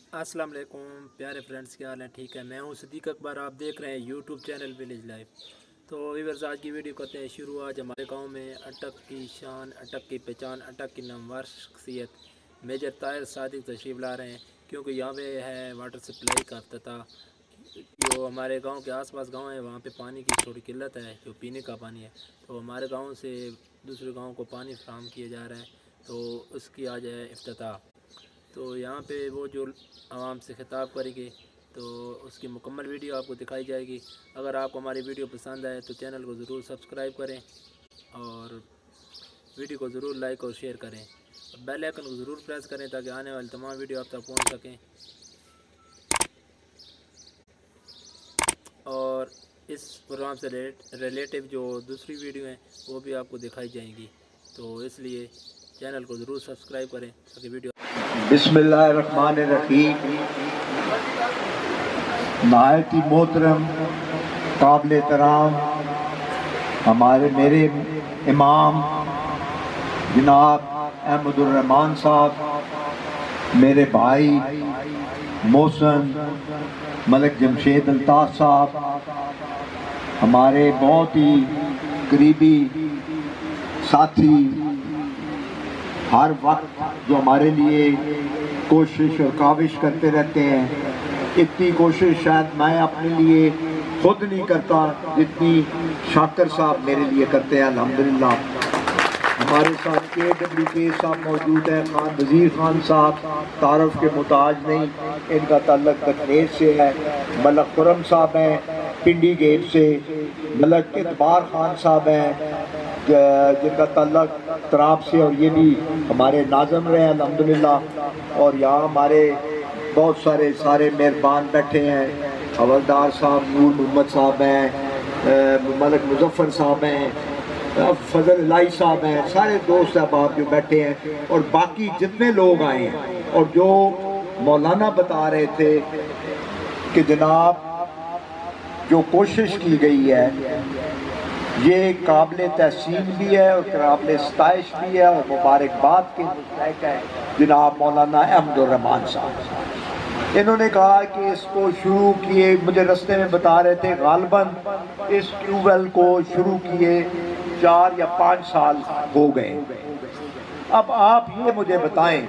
अस्सलाम वालेकुम प्यारे फ्रेंड्स, क्या हाल है? ठीक है, मैं हूं सदीक अकबर। आप देख रहे हैं यूट्यूब चैनल विलेज लाइफ। तो व्यूअर्स, आज की वीडियो करते हैं शुरू। आज हमारे गांव में अटक की शान, अटक की पहचान, अटक की नामवर शख्सियत मेजर ताहिर सादिक तशरीफ़ ला रहे हैं, क्योंकि यहाँ पे है वाटर सप्लाई का अफ्ताह। जो हमारे गांव के आसपास गांव है, वहाँ पे पानी की थोड़ी किल्लत है, जो पीने का पानी है। तो हमारे गांव से दूसरे गांव को पानी फराहम किया जा रहा है, तो उसकी आज है इफ्तिताह। तो यहाँ पे वो जो आवाम से खिताब करेगी, तो उसकी मुकम्मल वीडियो आपको दिखाई जाएगी। अगर आपको हमारी वीडियो पसंद आए तो चैनल को ज़रूर सब्सक्राइब करें और वीडियो को ज़रूर लाइक और शेयर करें। बेल आइकन को ज़रूर प्रेस करें ताकि आने वाली तमाम वीडियो आप तक पहुँच सकें। और इस प्रोग्राम से रिलेटिव जो दूसरी वीडियो हैं वो भी आपको दिखाई जाएंगी, तो इसलिए चैनल को ज़रूर सब्सक्राइब करें ताकि वीडियो। बिस्मिल्लाहिर्रहमानिर्रहीम। नहायत ही मोहतरम काबिल एहतराम मेरे इमाम जनाब अहमदुर रहमान साहब, मेरे भाई मोहसन मलिक जमशेद अल्ताफ़ साहब, हमारे बहुत ही करीबी साथी, हर वक्त जो हमारे लिए कोशिश और काविश करते रहते हैं। इतनी कोशिश शायद मैं अपने लिए खुद नहीं करता जितनी शाकर साहब मेरे लिए करते हैं। अल्हम्दुलिल्लाह हमारे साथ KWK साहब मौजूद हैं। खान वज़ीर खान साहब तारफ़ के मुताज नहीं, इनका ताल्लुक कश्मीर से है। मलक खुरम साहब हैं पिंडी गेट से। मलक इतबार खान साहब हैं जिनका ताल्लुक तराब से, और ये भी हमारे नाज़म रहे अल्हम्दुलिल्लाह। और यहाँ हमारे बहुत सारे मेहरबान बैठे हैं। हवलदार साहब नूर मोहम्मद साहब हैं, मलक मुजफ्फर साहब हैं, फजल इलाही साहब हैं, सारे दोस्त अहबाब जो बैठे हैं, और बाकी जितने लोग आए हैं। और जो मौलाना बता रहे थे कि जनाब जो कोशिश की गई है ये काबिल तहसीन भी है और काबिल सताइश भी है और मुबारकबाद के मुस्तहक है जनाब मौलाना अहमदुर रहमान साहब। इन्होंने कहा कि इसको शुरू किए, मुझे रास्ते में बता रहे थे, गालबन इस ट्यूबवेल को शुरू किए 4 या 5 साल हो गए। अब आप ये मुझे बताएं,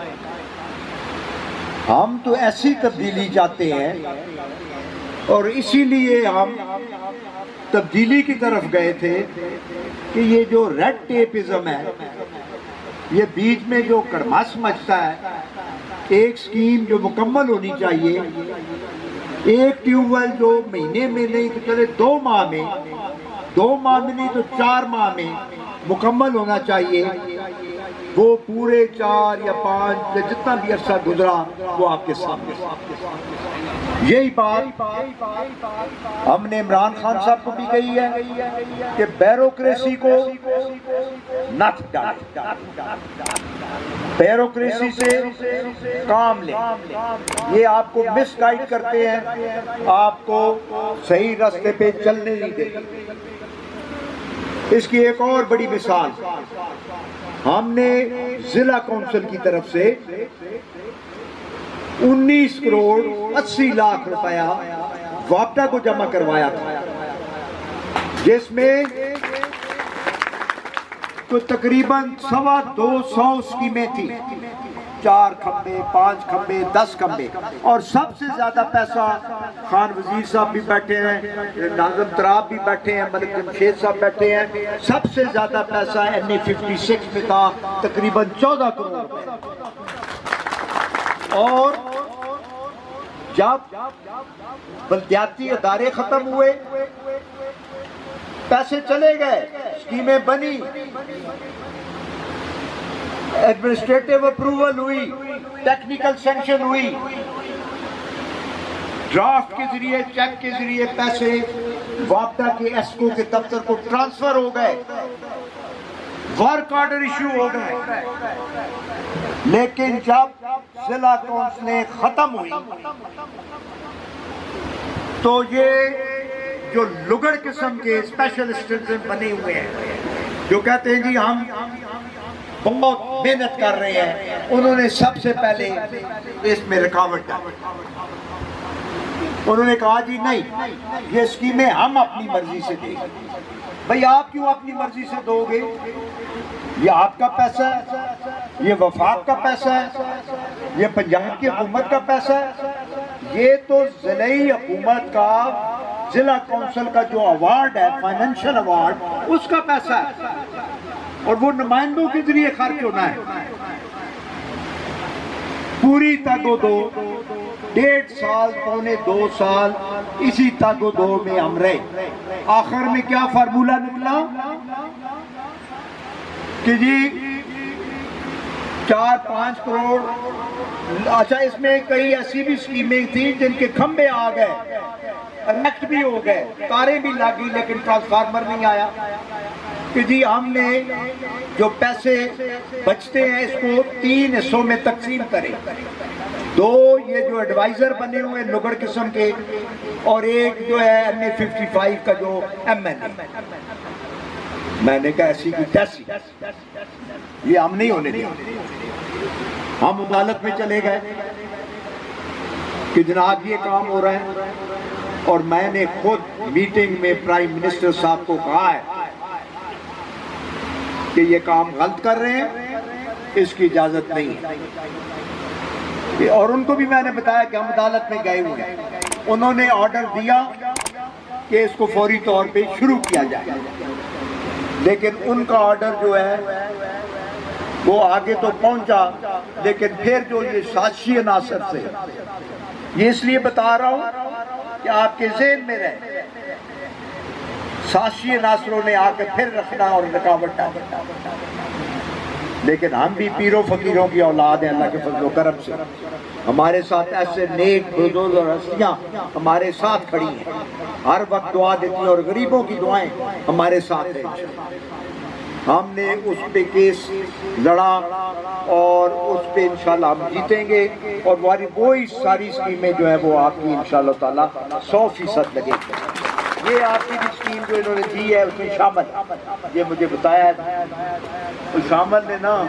हम तो ऐसी तब्दीली चाहते हैं और इसीलिए हम तब्दीली की तरफ गए थे कि ये जो रेड टेपिज्म है, ये बीच में जो कड़मास मचता है, एक स्कीम जो मुकम्मल होनी चाहिए, एक ट्यूबवेल जो महीने में नहीं तो चले 2 माह में, 2 माह में नहीं तो 4 माह में मुकम्मल होना चाहिए। वो पूरे 4 या 5 या जितना भी अरसा गुजरा वो आपके सामने। यही बात हमने इमरान खान साहब को भी कही है कि ब्यूरोक्रेसी को नथ डालें, ब्यूरोक्रेसी से काम लें। ये आपको मिसगाइड करते हैं, आपको सही रास्ते पे चलने नहीं देते। इसकी एक और बड़ी मिसाल, हमने जिला काउंसिल की तरफ से 19 करोड़ 80 लाख रुपया वापटा को जमा करवाया था, जिसमें तो तकरीबन 225 स्कीमें थी। 4 खंबे, 5 खंबे, 10 खंबे, और सबसे ज्यादा पैसा खान वजीर साहब भी बैठे हैं, नाज़म तराब भी बैठे हैं, मलिक जमशेद साहब बैठे हैं। सबसे ज्यादा पैसा NA 56 में था, तकरीबन 14 करोड़ रुपए। और जब बल्दियाती अदारे खत्म हुए, पैसे चले गए, स्कीमें बनी, एडमिनिस्ट्रेटिव अप्रूवल हुई, टेक्निकल सैंक्शन हुई, ड्राफ्ट के जरिए, चेक के जरिए पैसे वापटा के एसको के दफ्तर को ट्रांसफर हो गए, वर्क ऑर्डर इश्यू हो गए। लेकिन जब जिला काउंसिलें खत्म हुई तो ये जो लुगड़ किस्म के स्पेशलिस्ट बने हुए हैं, जो कहते हैं जी हम بہت محنت کر رہے ہیں، انہوں نے سب سے پہلے اس میں رکاوٹ ڈالی۔ انہوں نے کہا جی نہیں، یہ اسکیمیں ہم اپنی مرضی سے دیں گے۔ بھئی آپ کیوں اپنی مرضی سے دو گے؟ یہ آپ کا پیسہ ہے، یہ وفاق کا پیسہ ہے، یہ پنجاب کی حکومت کا پیسہ ہے، یہ تو ضلعی حکومت کا، ضلع کونسل کا جو ایوارڈ ہے، فائنینشل ایوارڈ، اس کا پیسہ ہے، اور وہ نمائندوں کے ذریعے خرچ ہونا ہے۔ پوری تگ و دو، 1.5 سال، پونے 2 سال اسی تگ و دو میں ہم رہے۔ آخر میں کیا فارمولہ نکلا کہ جی 4-5 کروڑ، اچھا اس میں کئی ایسی بھی اسکیمیں تھیں جن کے کھمبے آ گئے، کنیکٹ بھی ہو گئے، تاریں بھی لگی، لیکن ٹرانسفارمر نہیں آیا، کہ جی ہم نے جو پیسے بچتے ہیں اس کو 3 حصوں میں تقسیم کریں، 2 یہ جو ایڈوائزر بنے ہوئے نگڑ قسم کے، اور ایک جو ہے MA 55 کا جو MNA۔ میں نے کہا ایسی کی تیسی، یہ ہم نہیں ہونے دیں۔ ہم عدالت میں چلے گئے کہ جناب یہ کام ہو رہا ہے، اور میں نے خود میٹنگ میں پرائم منسٹر صاحب کو کہا ہے کہ یہ کام غلط کر رہے ہیں، اس کی اجازت نہیں ہے، اور ان کو بھی میں نے بتایا کہ ہم عدالت میں گئے ہوئے ہیں۔ انہوں نے آرڈر دیا کہ اس کو فوری طور پہ شروع کیا جائے، لیکن ان کا آرڈر جو ہے وہ آگے تو پہنچا، لیکن پھر جو یہ سازشی عناصر سے، یہ اس لیے بتا رہا ہوں کہ آپ کے ذہن میں رہے، سازشی عناصروں نے آ کے پھر رکھنا اور رکاوٹ ڈالی۔ لیکن ہم بھی پیروں فقیروں کی اولاد ہیں، اللہ کے فضل و کرم سے ہمارے ساتھ ایسے نیک بزرگ اور ہستیاں ہمارے ساتھ کھڑی ہیں، ہر وقت دعا دیتی ہیں، اور غریبوں کی دعائیں ہمارے ساتھ ہیں۔ ہم نے اس پہ کیس لڑا، اور اس پہ انشاءاللہ ہم جیتیں گے، اور وہی ساری اسکیمیں جو ہیں وہ آپ کی انشاءاللہ تعالیٰ 100% لگے گی۔ یہ آپ کی بھی اسکیم جو انہوں نے دی ہے اس میں شامل، یہ مجھے بتایا ہے تو شامل نے نا۔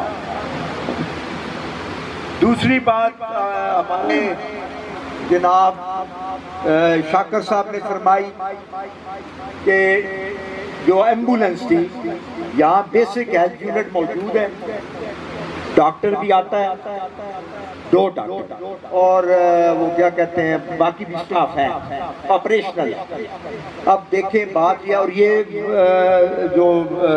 دوسری بات ہمارے جناب شاکر صاحب نے فرمائی کہ جو ایمبولنس تھی، یہاں بیسک ہیلتھ یونٹ موجود ہے، ڈاکٹر بھی آتا ہے، 2 ڈاکٹر، اور وہ کیا کہتے ہیں باقی بھی سٹاف ہے، آپریشنل ہے۔ اب دیکھیں بات یہ، اور یہ جو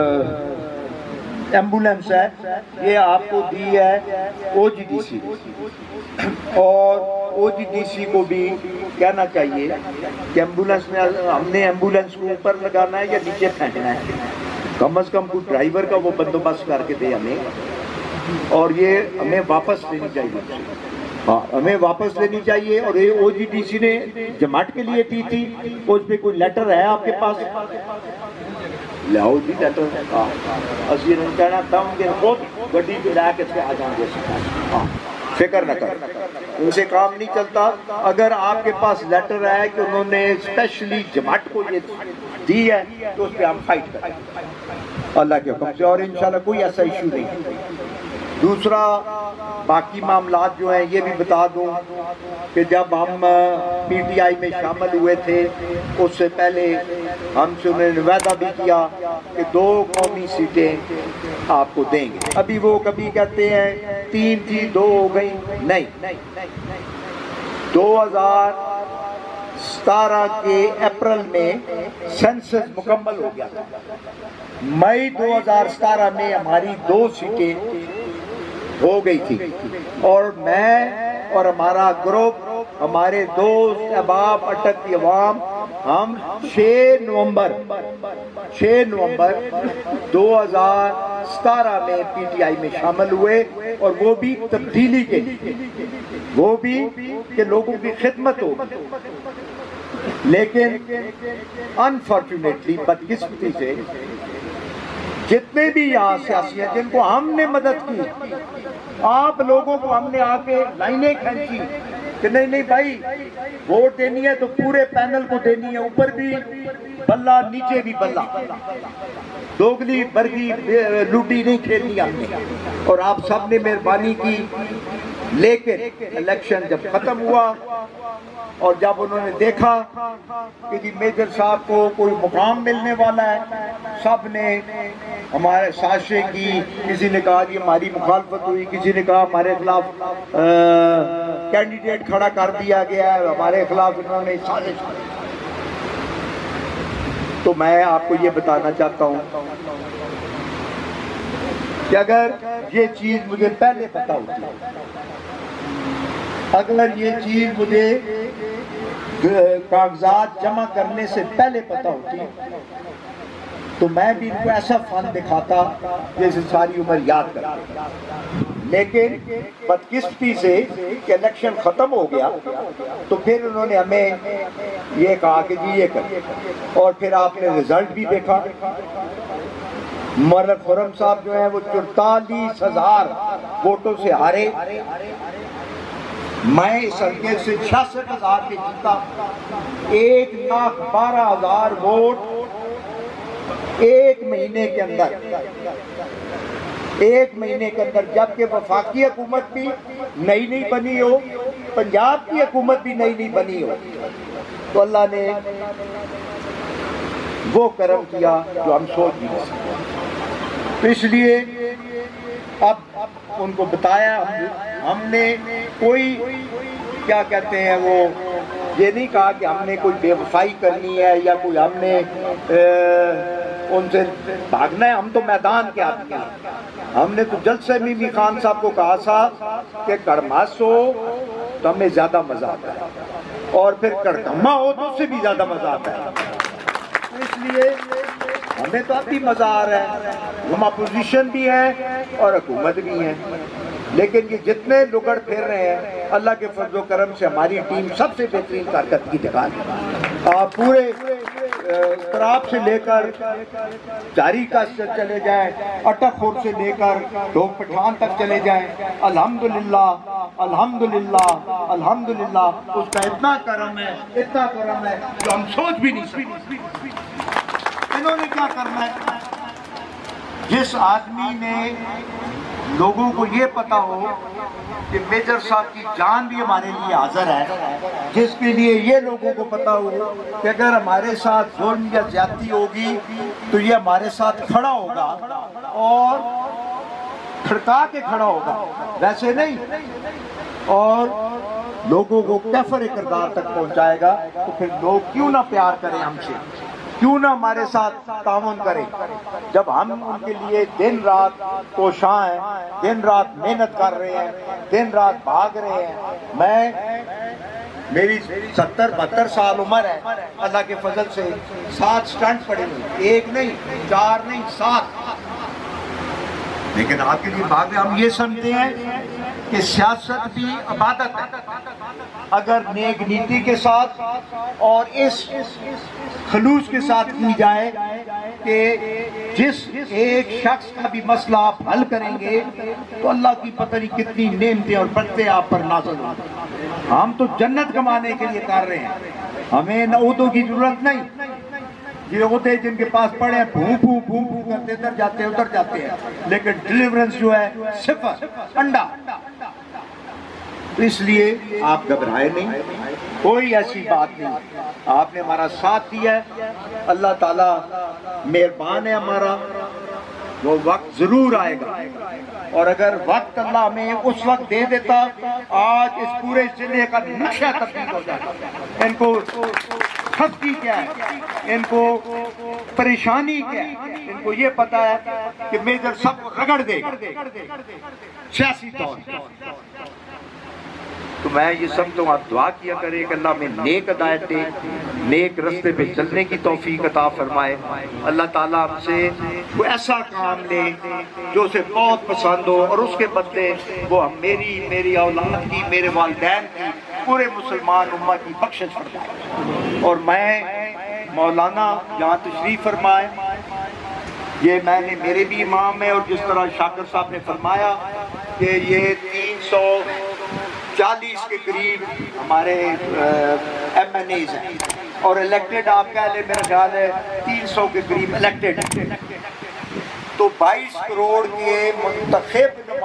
ایمبولنس ہے یہ آپ کو دی ہے OGDC، اور OGDC کو بھی کہنا چاہیے کہ ایمبولنس میں ہم نے ایمبولنس کو اوپر لگانا ہے یا نیچے پھینکنا ہے، کم از کم کوئی ڈرائیور کا وہ بندوبست کر کے دے ہمیں، اور یہ ہمیں واپس لینی چاہیے، ہاں ہمیں واپس لینی چاہیے۔ اور یہ OGDC نے جماعت کے لیے دی تھی، اس پہ کوئی لیٹر ہے آپ کے پاس؟ لیاؤ جی لیٹر، اسی نے کہنا تھا ان کے خود گڈی پہ لا کے آ جائیں گے، فکر نہ کر، ان سے کام نہیں چلتا۔ اگر آپ کے پاس لیٹر ہے کہ انہوں نے اسپیشلی جماعت کو یہ دی ہے تو اس پہ ہم فائٹ کریں اللہ کے حکم سے، اور انشاءاللہ کوئی ایسا ایشو نہیں۔ دوسرا باقی معاملات جو ہیں یہ بھی بتا دوں کہ جب ہم PTI میں شامل ہوئے تھے اس سے پہلے ہم سے انہوں نے وعدہ بھی کیا کہ 2 قومی سیٹیں آپ کو دیں گے۔ ابھی وہ کبھی کہتے ہیں 3 تھی 2 ہو گئی، نہیں، 2017 کے اپریل میں سینسس مکمل ہو گیا تھا، مئی 2017 میں ہماری 2 سیٹیں ہو گئی تھی، اور میں اور ہمارا گروپ، ہمارے دوست احباب اٹک کی عوام، ہم 6 نومبر 2017 میں PTI میں شامل ہوئے، اور وہ بھی تبدیلی کے لیے، وہ بھی کہ لوگوں کی خدمت ہو۔ لیکن انفارچونیٹلی بدقسمتی سے جتنے بھی یہاں سیاسی ہیں جن کو ہم نے مدد کی، آپ لوگوں کو ہم نے آ کے لائنیں کھینچی کہ نہیں نہیں بھائی ووٹ دینی ہے تو پورے پینل کو دینی ہے، اوپر بھی بلہ نیچے بھی بلہ، دوگلی برگی لوٹی نہیں کھیلنی ہم نے، اور آپ سب نے مہربانی کی۔ لیکن الیکشن جب ختم ہوا اور جب انہوں نے دیکھا کہ جی میجر صاحب کو کوئی مقام ملنے والا ہے، سب نے ہمارے سازشیں کی، کسی نے کہا جی ہماری مخالفت ہوئی، کسی نے کہا ہمارے خلاف کینڈیڈیٹ کھڑا کر دیا گیا ہے، ہمارے خلاف انہوں نے سازش کی۔ تو میں آپ کو یہ بتانا چاہتا ہوں کہ اگر یہ چیز مجھے پہلے پتا ہوتی، اگر یہ چیز مجھے کاغذات جمع کرنے سے پہلے پتا ہوتی تو میں بھی ان کو ایسا فن دکھاتا جیسے ساری عمر یاد کرتا۔ لیکن بدقسمتی سے کہ الیکشن ختم ہو گیا تو پھر انہوں نے ہمیں یہ کہا کہ جی یہ کر، اور پھر آپ نے رزلٹ بھی دیکھا۔ مرد خرم صاحب جو ہیں وہ 44,000 ووٹوں سے ہارے، میں اس حلقے سے 66,000 کے جیتا، 1,12,000 ووٹ ایک مہینے کے اندر، جبکہ وفاقی حکومت بھی نئی نہیں بنی ہو، پنجاب کی حکومت بھی نئی نہیں بنی ہو، تو اللہ نے وہ کرم کیا جو ہم سوچ نہیں سکتے۔ تو اس لیے اب ان کو بتایا، ہم نے کوئی کیا کہتے ہیں وہ یہ نہیں کہا کہ ہم نے کوئی بے وفائی کرنی ہے یا کوئی ہم نے ان سے بھاگنا ہے، ہم تو میدان کے آدمی ہیں۔ ہم نے تو جلسے میں بھی خان صاحب کو کہا تھا کہ کڑماس ہو تو ہمیں زیادہ مزہ آتا ہے، اور پھر کڑکھما ہو تو اس سے بھی زیادہ مزہ آتا ہے۔ اس لیے ہمیں تو اب بھی مزہ آ رہا ہے، ہم اپوزیشن بھی ہیں اور حکومت بھی ہیں، لیکن یہ جتنے لگڑ پھیر رہے ہیں اللہ کے فضل و کرم سے ہماری ٹیم سب سے بہترین کارکردگی دکھا رہی ہے۔ پورے تراب سے لے کر جاری کا سے چلے جائیں، اٹک خور سے لے کر ڈھوک پٹھان تک چلے جائیں، الحمدللہ الحمدللہ الحمدللہ اس کا اتنا کرم ہے جو ہم سوچ بھی نہیں سکتے۔ انہوں نے کیا کرنا ہے؟ جس آدمی نے لوگوں کو یہ پتا ہو کہ میجر صاحب کی جان بھی ہمارے لیے حاضر ہے، جس کے لیے یہ لوگوں کو پتا ہو کہ اگر ہمارے ساتھ ظلم یا زیادتی ہوگی تو یہ ہمارے ساتھ کھڑا ہوگا اور کھڑکا کے کھڑا ہوگا، ویسے نہیں، اور لوگوں کو کیفر کردار تک پہنچائے گا، تو پھر لوگ کیوں نہ پیار کریں ہم سے، کیوں نہ ہمارے ساتھ تعاون کریں، جب ہم ان کے لیے دن رات کوشاں ہیں، دن رات محنت کر رہے ہیں، دن رات بھاگ رہے ہیں۔ میری 70-72 سال عمر ہے، اللہ کے فضل سے 7 سٹنٹ پڑے ہوئے، 1 نہیں 4 نہیں 7، لیکن آپ کے لیے بھاگ رہے۔ ہم یہ سمجھتے ہیں کہ سیاست بھی عبادت ہے، اگر نیک نیتی کے ساتھ اور اس خلوص کے ساتھ کی جائے کہ جس ایک شخص کا بھی مسئلہ آپ حل کریں گے تو اللہ کی پتہ نہیں کتنی نعمتیں اور برکتیں آپ پر نازل ہوں۔ ہم تو جنت کمانے کے لیے کر رہے ہیں، ہمیں نہ عہدوں کی ضرورت نہیں۔ یہ عہدے جن کے پاس پڑے ہیں بھوں بھوں کرتے ادھر جاتے ہیں، لیکن ڈیلیورنس جو ہے صفر انڈا۔ تو اس لیے آپ گھبرائے نہیں، کوئی ایسی بات نہیں، آپ نے ہمارا ساتھ دیا ہے، اللہ تعالیٰ مہربان ہے ہمارا، وہ وقت ضرور آئے گا، اور اگر وقت اللہ ہمیں اس وقت دے دیتا، آج اس پورے ضلع کا نقشہ تبدیل ہو جاتا۔ ان کو خفتی کیا ہے، ان کو پریشانی کیا ہے، ان کو یہ پتا ہے کہ میجر سب کو رگڑ دے گا سیاسی طور پر۔ تو میں یہ سمجھتا ہوں آپ دعا کیا کریں کہ اللہ میں نیک ہدایت دے، نیک رستے پہ چلنے کی توفیق عطا فرمائے۔ اللہ تعالیٰ ہم سے کوئی ایسا کام لے جو اسے بہت پسند ہو، اور اس کے بدلے وہ ہم میری اولاد کی، میرے والدین کی، پورے مسلمان امت کی بخشش فرمائے۔ اور میں مولانا یہاں تشریف فرمائے، یہ میں نے میرے بھی امام ہے، اور جس طرح شاکر صاحب نے فرمایا کہ یہ 340 کے قریب ہمارے ایم این ایز ہیں، اور الیکٹڈ آپ کہہ لیں میرا خیال ہے 300 کے قریب الیکٹڈ ہیں، تو 22 کروڑ کے منتخب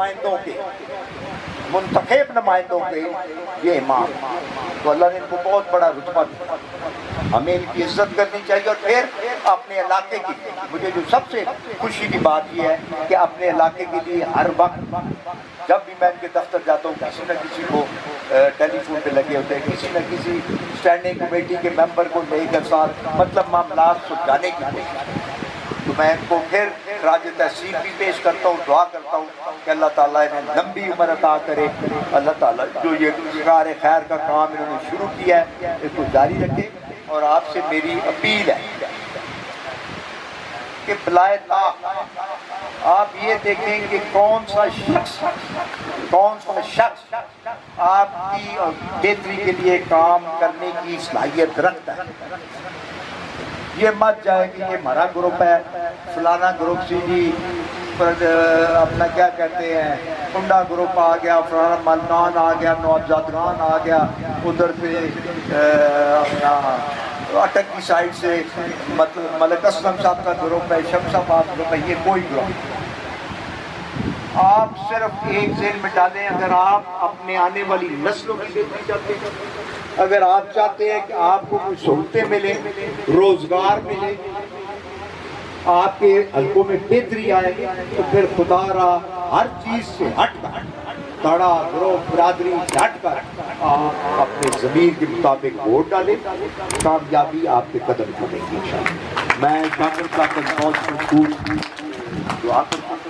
نمائندوں کے یہ امام، تو اللہ نے ان کو بہت بڑا رتبہ دیا، ہمیں ان کی عزت کرنی چاہیے۔ اور پھر اپنے علاقے کی، مجھے جو سب سے خوشی کی بات یہ ہے کہ اپنے علاقے کے لیے ہر وقت جب بھی میں ان کے دفتر جاتا ہوں کسی نہ کسی کو ٹیلی فون پہ لگے ہوتے ہیں، کسی نہ کسی اسٹینڈنگ کمیٹی کے ممبر کو لے کر ساتھ مطلب معاملات سلجھانے کی کوشش، تو میں ان کو پھر خراج تحسین بھی پیش کرتا ہوں، دعا کرتا ہوں کہ اللہ تعالیٰ انہیں لمبی عمر عطا کرے، اللہ تعالیٰ جو یہ کار خیر کا کام انہوں نے شروع کیا ہے اس کو جاری رکھے۔ اور آپ سے میری اپیل ہے کہ بلائے طاق آپ یہ دیکھیں کہ کون سا شخص آپ کی بہتری کے لیے کام کرنے کی صلاحیت رکھتا ہے، یہ مت جائے کہ یہ ہمارا گروپ ہے، فلانا گروپ سی جی اپنا کیا کہتے ہیں کنڈا گروپ آ گیا، فلانا ملکان آ گیا، نوابزادگان آ گیا، ادھر سے اپنا اٹک کی سائڈ سے ملک اسلم صاحب کا گروپ ہے، شمس آباد گروپ ہے، یہ کوئی گروپ نہیں۔ آپ صرف ایک ذہن میں ڈالیں، اگر آپ اپنے آنے والی نسلوں کی بہتری چاہتے ہیں، اگر آپ چاہتے ہیں کہ آپ کو کچھ سہولتیں ملیں، روزگار ملے، آپ کے حلقوں میں بہتری آئے، تو پھر خدا را ہر چیز سے ہٹ کر، تڑا گروہ برادری سے ہٹ کر آپ اپنے ضمیر کے مطابق ووٹ ڈالیں، کامیابی آپ کے قدم چلیں گی انشاءاللہ۔ میں شاکر صاحب کا بہت دعا کرتا ہوں